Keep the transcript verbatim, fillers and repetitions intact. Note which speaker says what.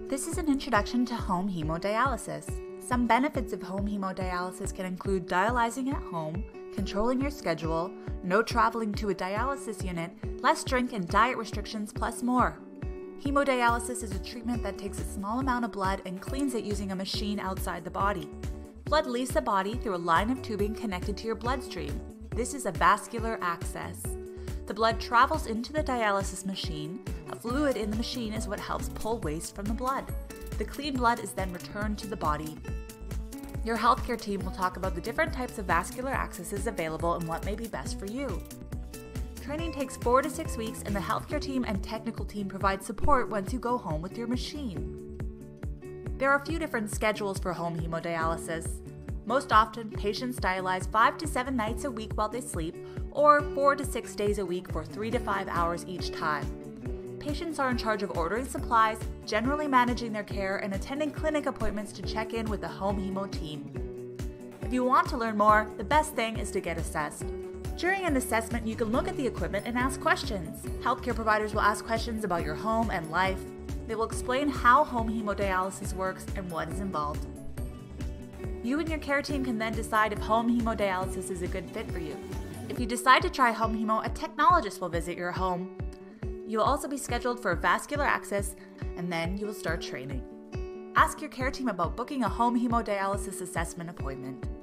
Speaker 1: This is an introduction to home hemodialysis. Some benefits of home hemodialysis can include dialyzing at home, controlling your schedule, no traveling to a dialysis unit, less drink and diet restrictions, plus more. Hemodialysis is a treatment that takes a small amount of blood and cleans it using a machine outside the body. Blood leaves the body through a line of tubing connected to your bloodstream. This is a vascular access. The blood travels into the dialysis machine. A fluid in the machine is what helps pull waste from the blood. The clean blood is then returned to the body. Your healthcare team will talk about the different types of vascular accesses available and what may be best for you. Training takes four to six weeks, and the healthcare team and technical team provide support once you go home with your machine. There are a few different schedules for home hemodialysis. Most often, patients dialyze five to seven nights a week while they sleep, or four to six days a week for three to five hours each time. Patients are in charge of ordering supplies, generally managing their care, and attending clinic appointments to check in with the home hemo team. If you want to learn more, the best thing is to get assessed. During an assessment, you can look at the equipment and ask questions. Healthcare providers will ask questions about your home and life. They will explain how home hemodialysis works and what is involved. You and your care team can then decide if home hemodialysis is a good fit for you. If you decide to try home hemo, a technologist will visit your home. You will also be scheduled for vascular access, and then you will start training. Ask your care team about booking a home hemodialysis assessment appointment.